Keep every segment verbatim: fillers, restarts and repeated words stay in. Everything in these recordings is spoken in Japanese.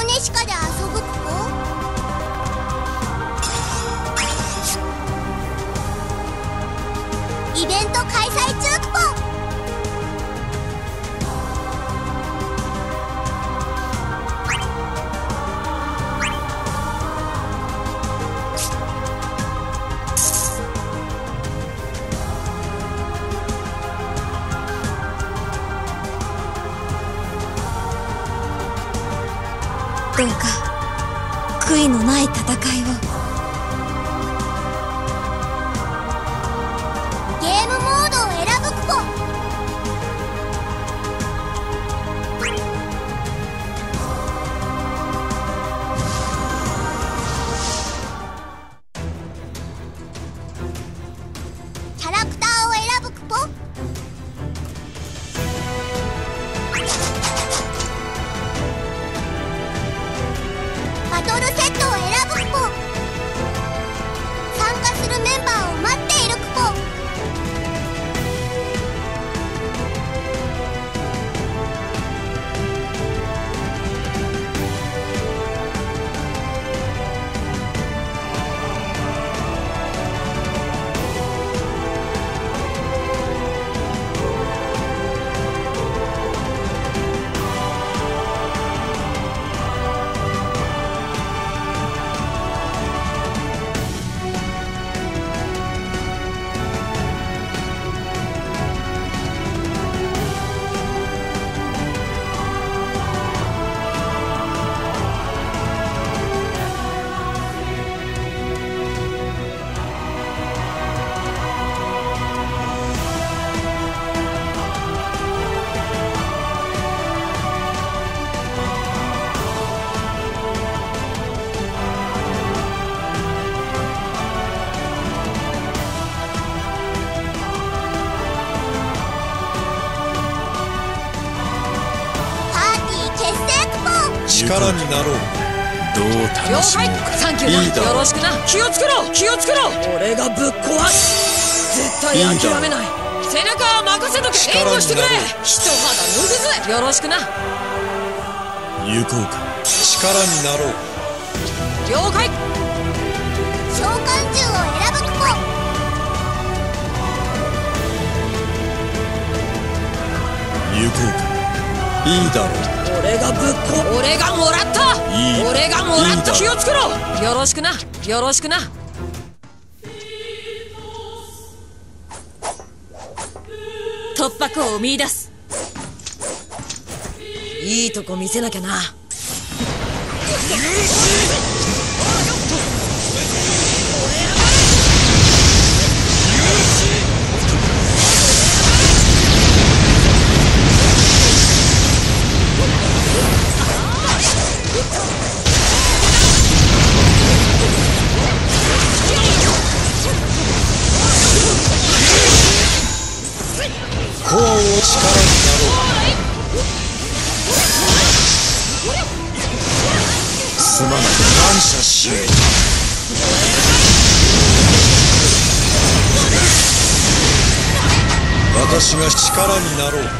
ネシカで遊ぶクポ。イベント開催中クポ。 どうか悔いのない戦いを。 ゲームモードを選ぶクポ。キャラクターを選ぶクポ。バトルセットを選ぶクポ。参加するメンバーを待っているクポ。 力になろう。どう楽しもうか。 サンキューだ。よろしくな。気をつけろ気をつけろ。俺がぶっ壊す。絶対諦めない。背中は任せとけ。援護してくれ。一肌脱ぐぜ。よろしくな。 行こうか。力になろう。 了解。 召喚獣を選ぶクポ。 行こうか。いいだろう。 俺がぶっこ俺がもらった。いい俺がもらった。気をつけろ。よろしくな。よろしくな。突破口を見出す。いいとこ見せなきゃな。 コアを力になろう。すまない。感謝しよう。私が力になろう。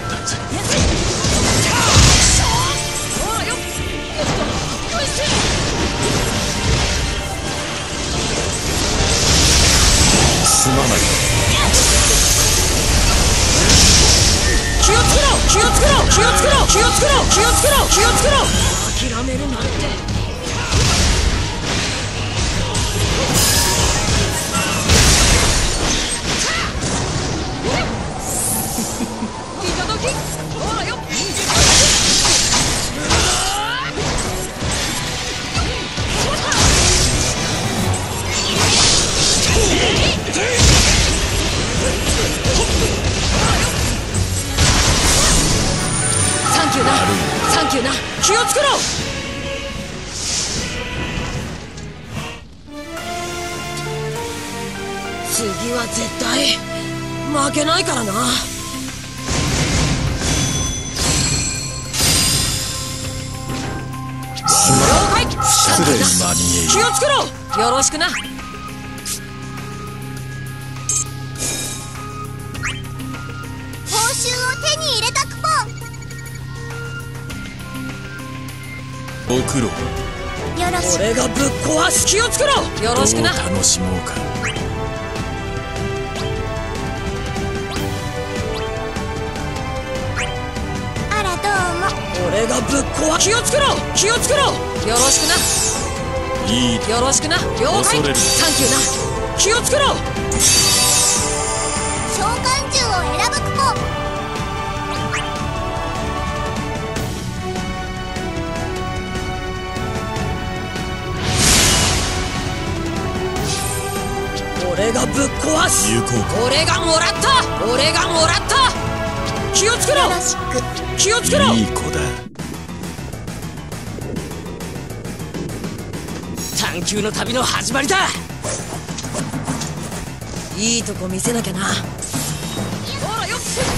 すまない。 気をつけろ気をつけろ気をつけろ気をつけろ気をつけろ気をつけろ。諦めるなんて。サンキューなサンキューな。気をつけろ。次は絶対負けないからな。了解。 失礼します。 気をつけろ。よろしくな。 報酬を手に入れたクポ。 ご苦労。 よろしく。 俺がぶっ壊す。気をつけろ。よろしくな。 どう楽しもうか。 あらどうも。 俺がぶっ壊す。気をつけろ。気をつけろ。よろしくな。 いい。 よろしくな。了解。サンキューな。気をつけろ。 召喚獣を選ぶクポ。 俺がぶっ壊す。 有効か。 俺がもらった。俺がもらった。気をつけろ。 よろしく。 気をつけろ。 いい子だ。 探求の旅の始まりだ。いいとこ見せなきゃな。ほらよっ。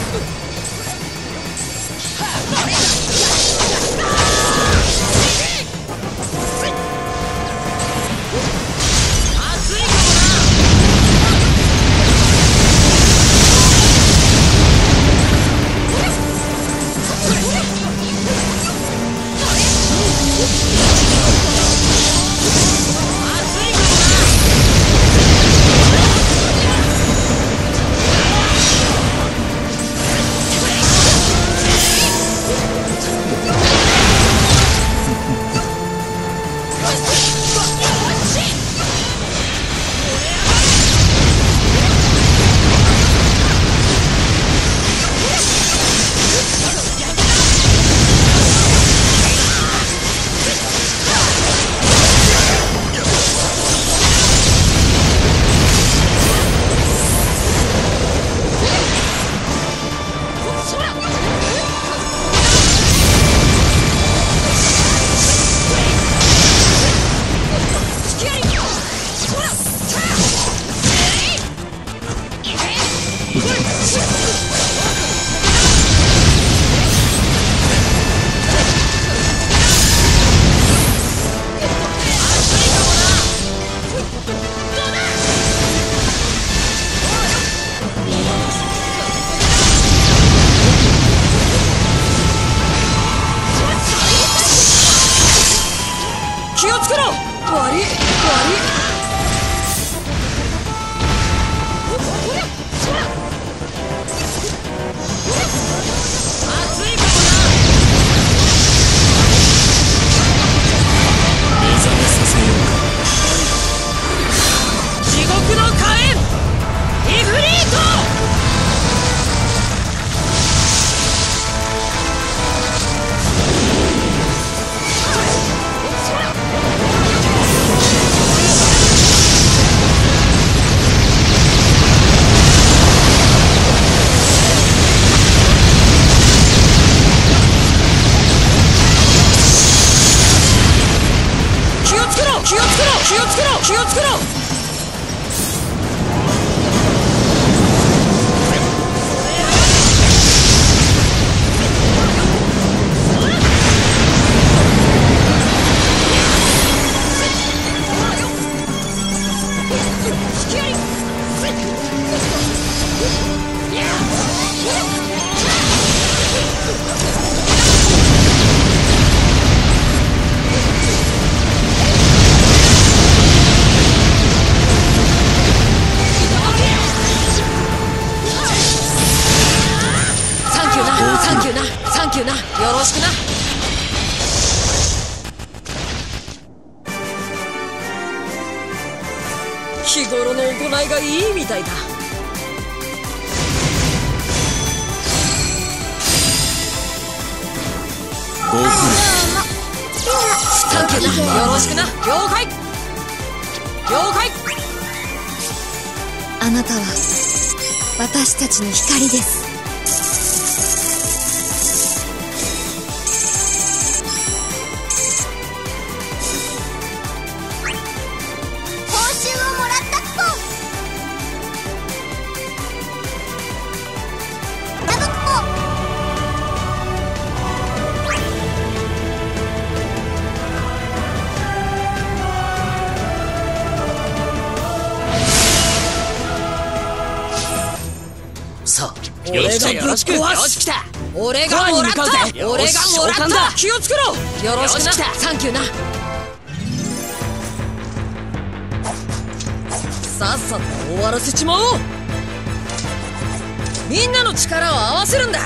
日頃の行いがいいみたいだ。 ご苦労。 サンキューな。よろしくな。了解了解。 あなたは私たちの光です。 俺がぶっ壊す。よし来た。 俺がもらった。俺がもらった。気をつけろ。よろしくな。サンキューな。さっさと終わらせちまおう。みんなの力を合わせるんだ。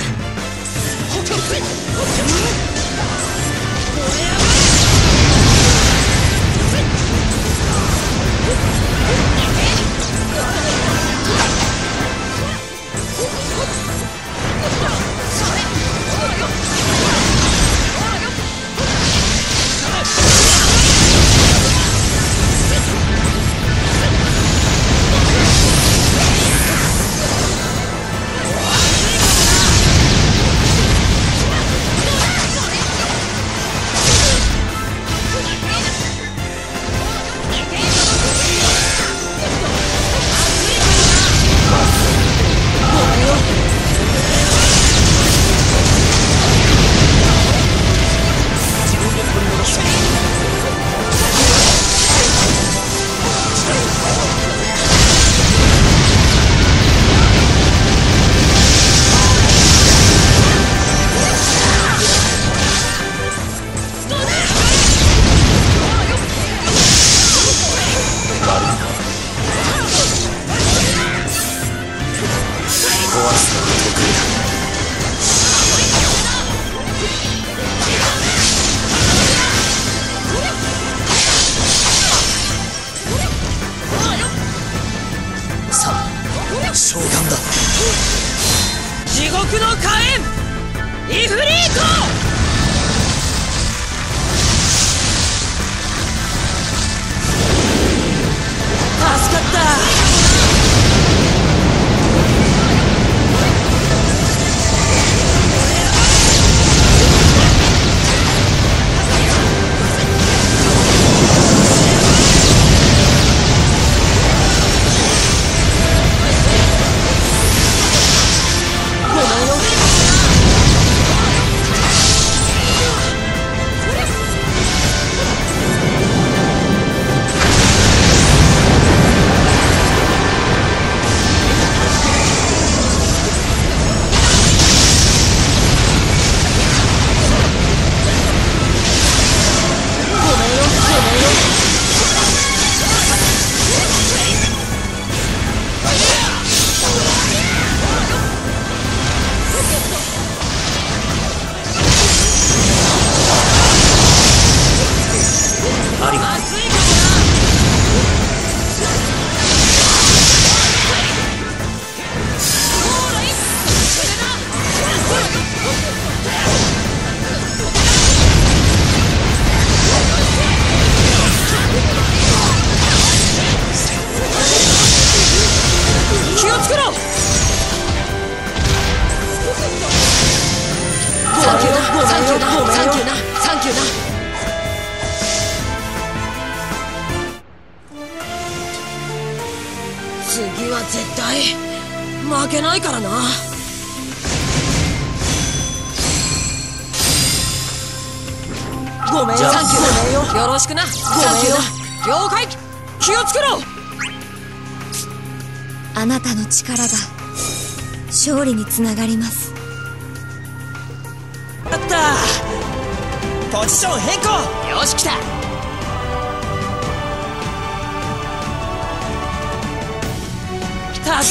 地獄の火炎イフリート。助かった。次は絶対負けないからな。ごめんよ。サンキューだ。よろしくな。サンキューだ。了解。気をつけろ。 あなたの力が勝利につながります。 やった。ポジション変更。よし来た。助かった。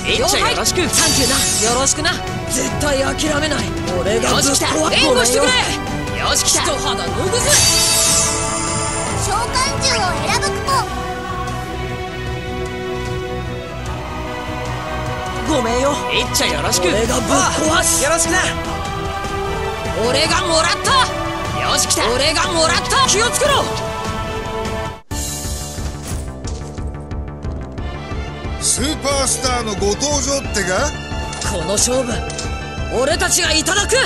いっちゃよろしく。 サンキューな。よろしくな。絶対諦めない。俺がぶっ壊援護してくれ。よし来た。一肌脱ぐぜ。 召喚獣を選ぶ雲。 ごめんよ。いっちゃよろしく。 俺がぶっ壊す。 よろしくな。 俺がもらった。 よし来た。 俺がもらった。気をつけろ。 スーパースターのご登場ってか。 この勝負俺たちがいただく。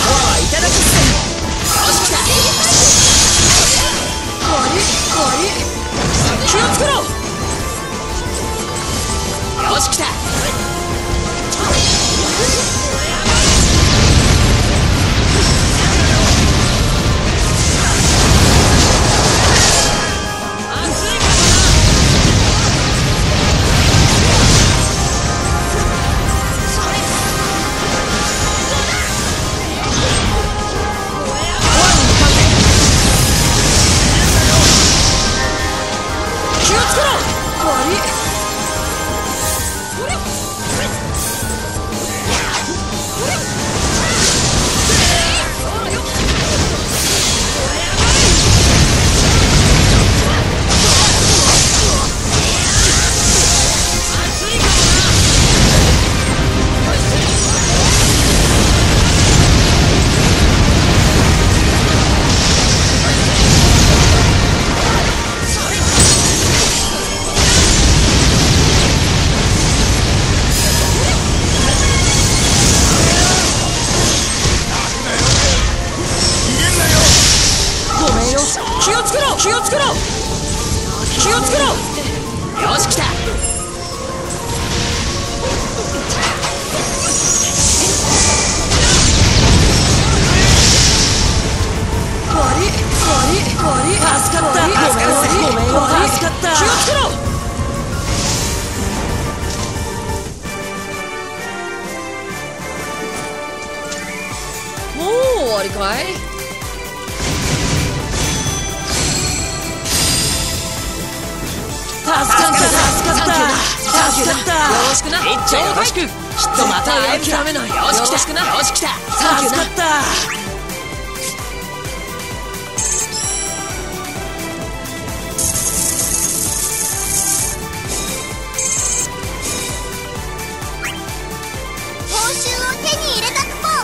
いただきっす。よし来た。終わり終わり。気をつけろ。よし来た。気をつけろ。気をつけろ。よし来た。終わり終わり終わり。助かった。ごめんごめん助かった。気をつけろ。もう終わりかい。助かった助かった助かった。よろしくな。いっちゃよろしく。きっとまた会える。諦めない。よし来た。よし来た。助かった。 報酬を手に入れたクポ。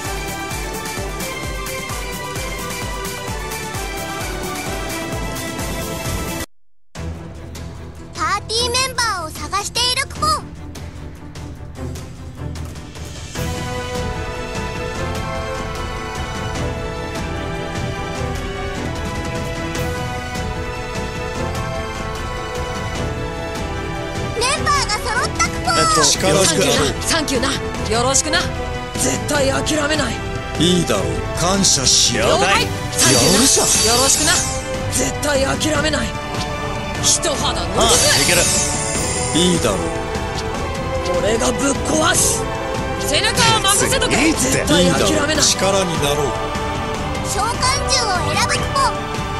パーティーメンバーを探しているクポ。メンバーが揃ったクポ。 えっと力サンキューな。サンキューな。よろしくな。絶対諦めない。 いいだろう。感謝しよう。 了解。サンキューな。 よっしゃ。 よろしくな。絶対諦めない。一肌脱ぐぜ。 いける。いいだろう。 俺がぶっ壊す。背中は任せとけ。絶対いいだろう。 諦めない。 力になろう。 召喚獣を選ぶクポ。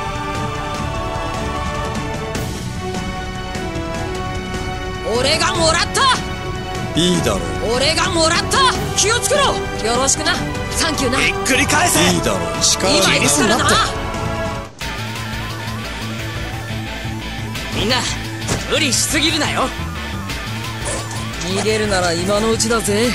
俺がもらった。 いいだろう。 俺がもらった。気をつけろ。よろしくな。サンキューな。 ひっくり返せ。いいだろう。力になろう。 今行くからな。 みんな無理しすぎるなよ。 逃げるなら今のうちだぜ。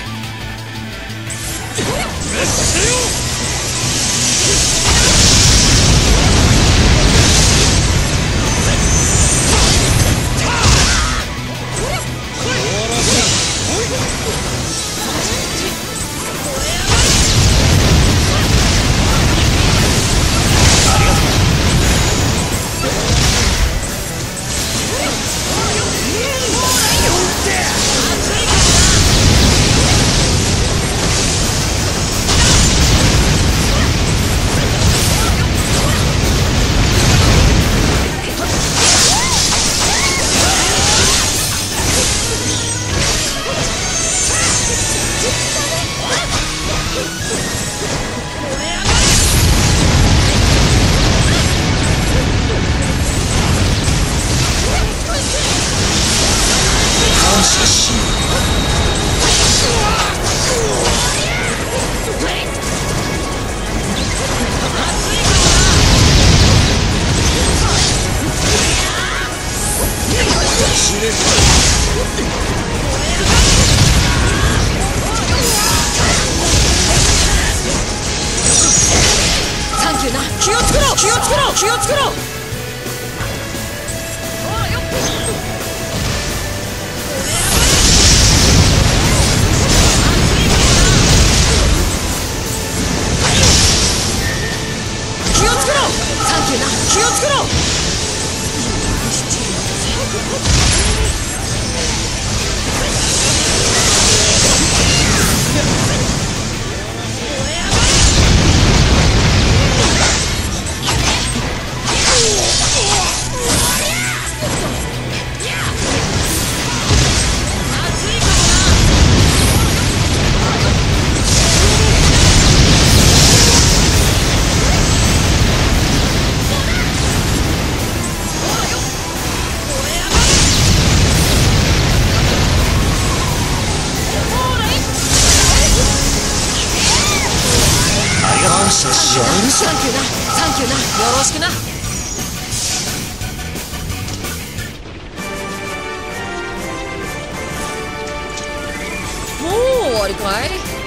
サンキューな。気をつけろ。気をつけろ。気をつけろ。 キューな。気をつけろ。 サンキューな、 サンキューな、よろしくな。もう終わりかい。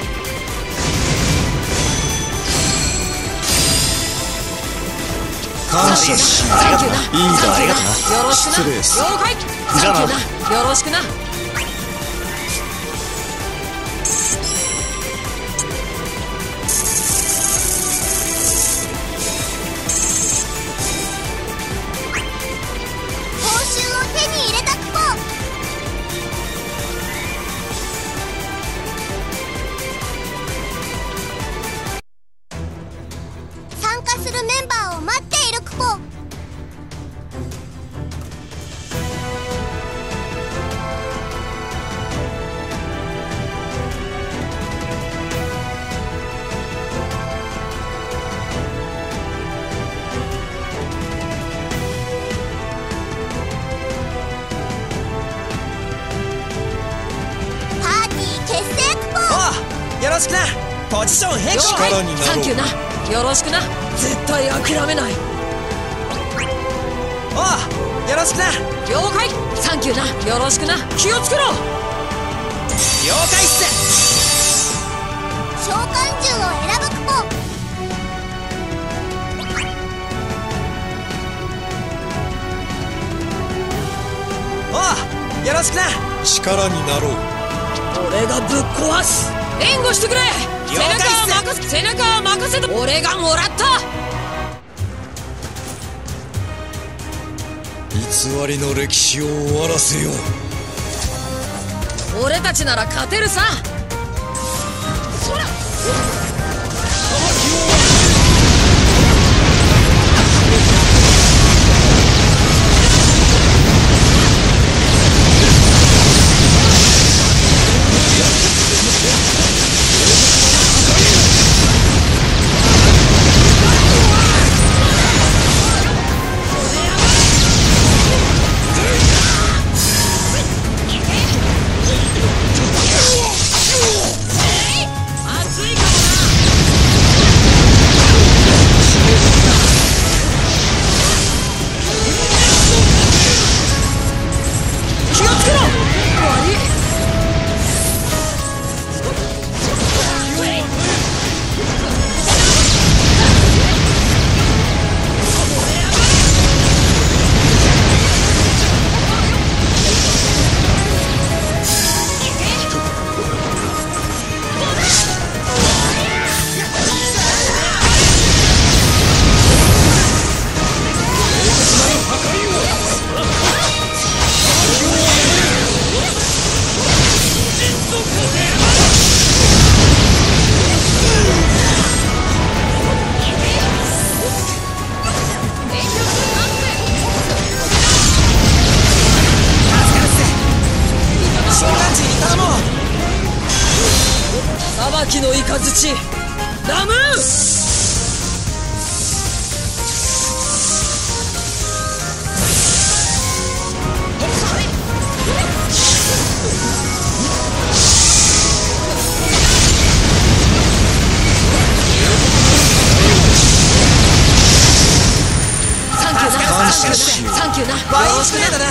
感謝しありがとうな。いいんだ、ありがとうな。 よろしくな。 失礼する。 了解。 じゃあな。 サンキューな、よろしくな。 よろしくな。ポジション変更。 力になろう。 サンキューな、よろしくな。絶対諦めない。 おう、よろしくな。 了解。サンキューな、よろしくな。気をつけろ。 了解っす。 召喚獣を選ぶクポ。 おう、よろしくな。 力になろう。 俺がぶっ壊す。援護してくれ。背中を任せ、背中を任せと。俺がもらった。 偽りの歴史を終わらせよう。 俺たちなら勝てるさ。そら。裁きの雷ラムーン。サンキューな。 バインスレーだな。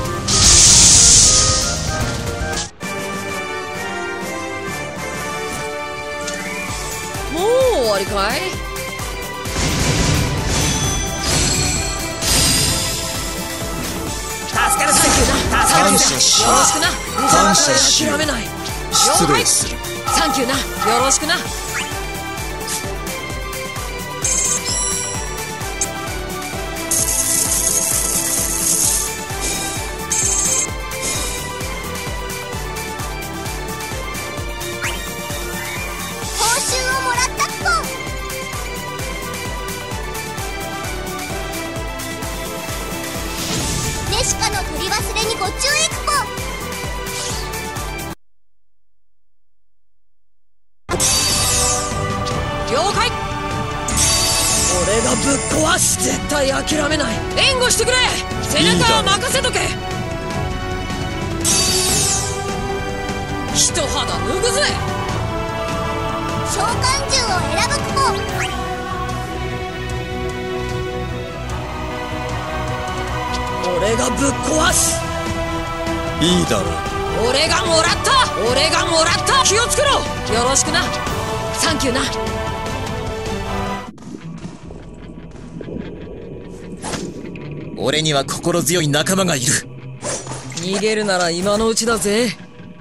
もう終わりかい。 助かる。 サンキューな。 感謝しよろしくな。 感謝し諦めない。 失礼する。 サンキューな。よろしくな。 了解。俺がぶっ壊す。絶対諦めない。援護してくれ。背中は任せとけ。一肌脱ぐぜ。 召喚獣を選ぶ方。 俺がぶっ壊す。 いいだろう。 俺がもらった。俺がもらった。気をつけろ。よろしくな。サンキューな。 俺には心強い仲間がいる。 逃げるなら今のうちだぜ。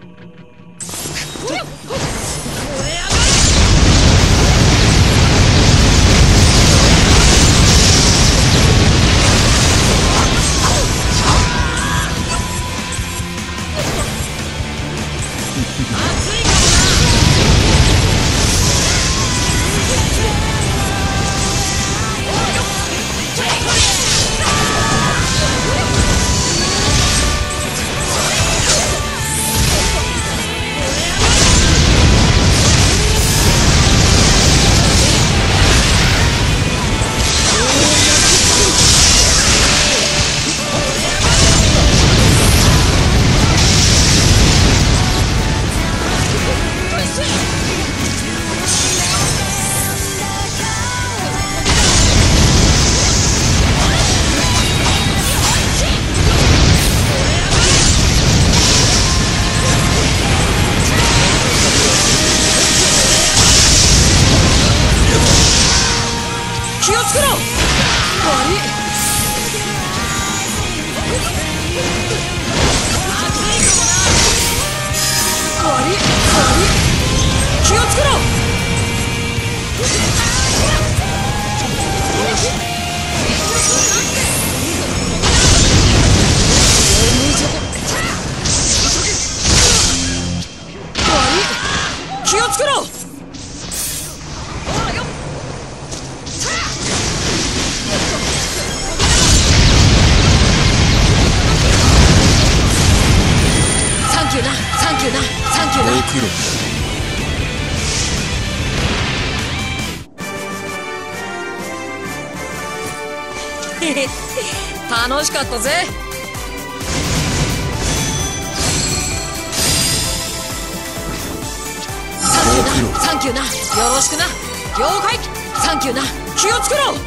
楽しかったぜ。サンキューな。サンキューな。よろしくな。了解。サンキューな。気をつけろ。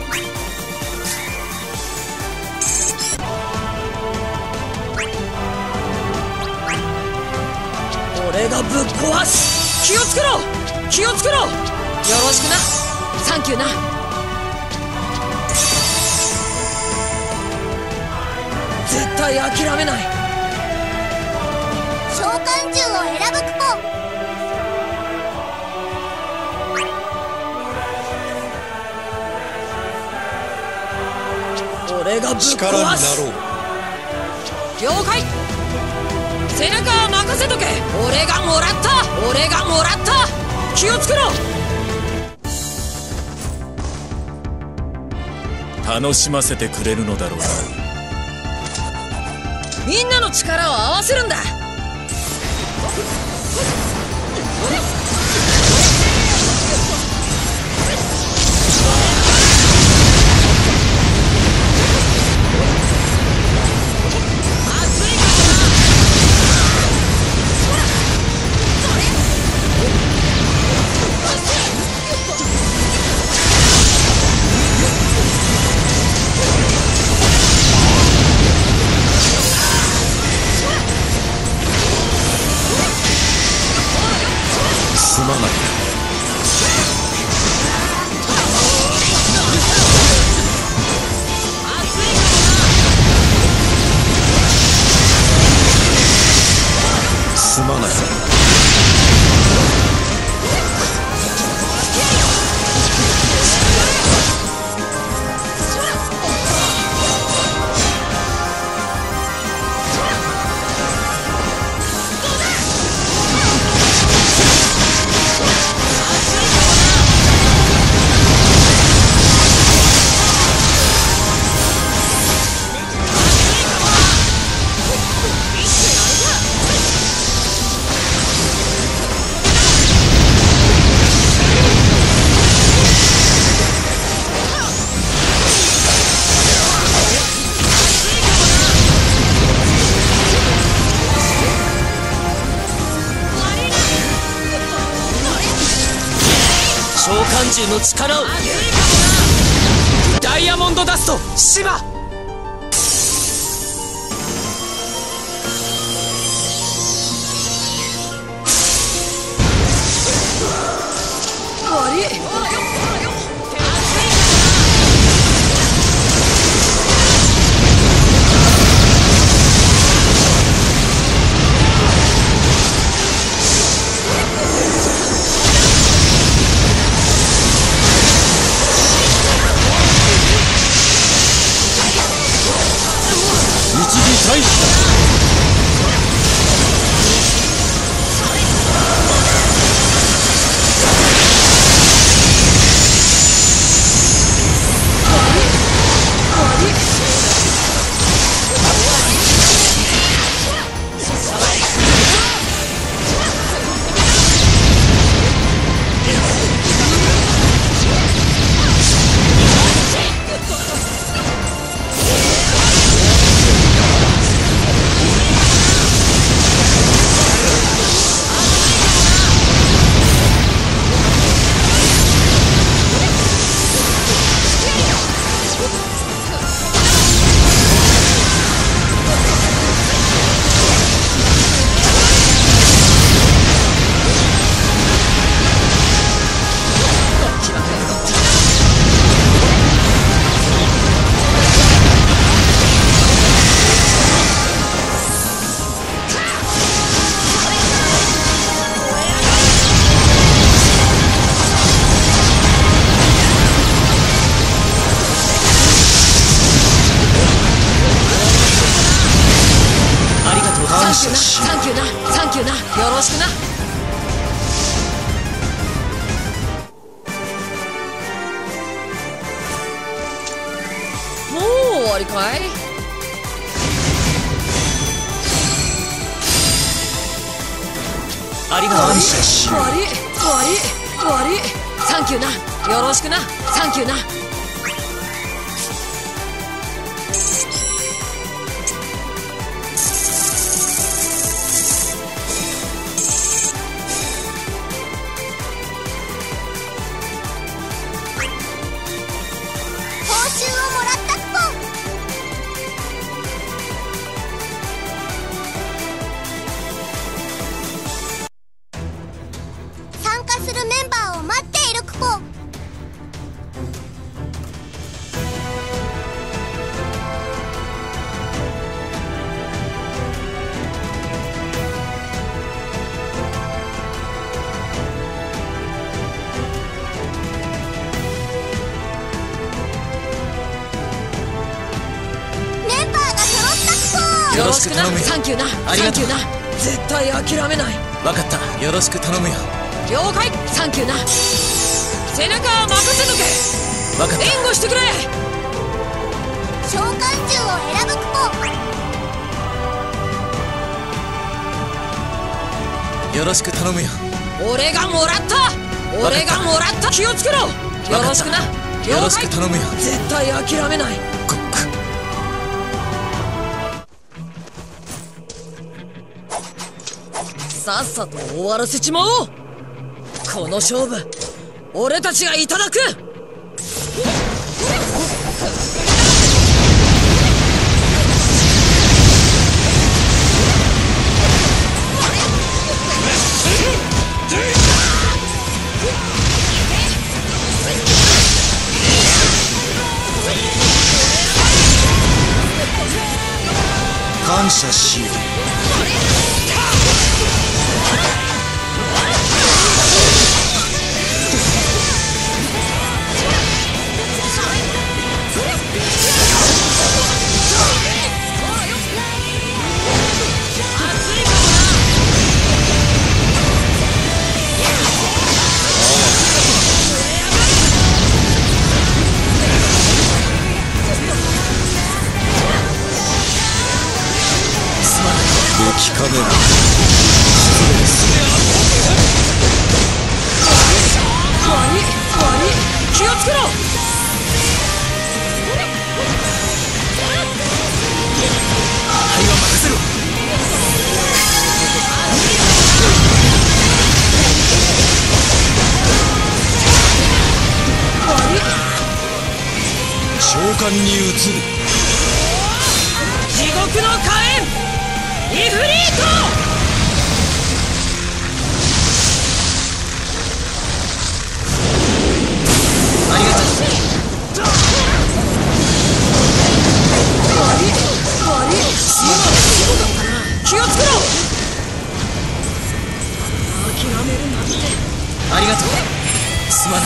俺がぶっ壊す。気をつけろ。気をつけろ。よろしくな。サンキューな。絶対諦めない。 召喚獣を選ぶ方。 俺がぶっ壊す。 力になろう。 了解。背中は任せとけ。俺がもらった。俺がもらった。気をつけろ。 楽しませてくれるのだろうな。 みんなの力を合わせるんだ。 宇宙の力を。ダイヤモンドダストシバ。 悪い。 大使だ。 サンキューな、サンキューな、よろしくな。 もう終わりかい。 ありがとう。感謝しよう。 悪い悪い悪い。サンキューな、よろしくな。サンキューな。 よろしくな。 サンキューな、サンキューな。絶対諦めない。 分かった、よろしく頼むよ。 了解。サンキューな。背中任せとけ。 分かった、 援護してくれ。 召喚獣を選ぶクポ。 よろしく頼むよ。 俺がもらった。俺がもらった。気をつけろ。よろしくな。 よろしく頼むよ。 絶対諦めない。 コック。 さっさと終わらせちまおう。この勝負俺たちがいただく。 感謝しよう。聞かねえな。失礼する。 悪い悪い。気をつけろ。 肺は任せろ。 換に移る。 地獄の火炎イフリート。ありがとう。悪い悪い、そうだったな。気をつけろ。諦めるなんて。 ありがとう。すまない。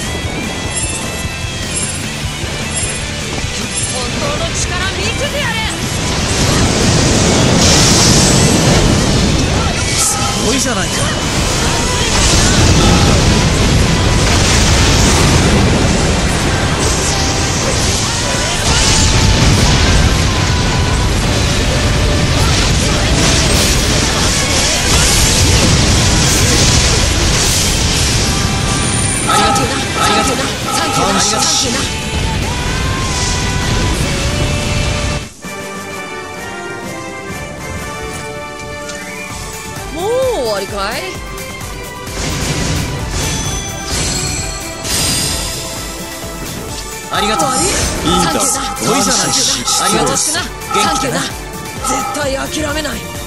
本当の力見せてやれ。 すごいじゃないか。 ありがとうな、ありがとうな、サンキューな、サンキューな。もう終わりかい？ ありがとう。 いいんだ。 サンキューな、 すごいじゃないか。ありがとう。 サンキューな、絶対諦めない。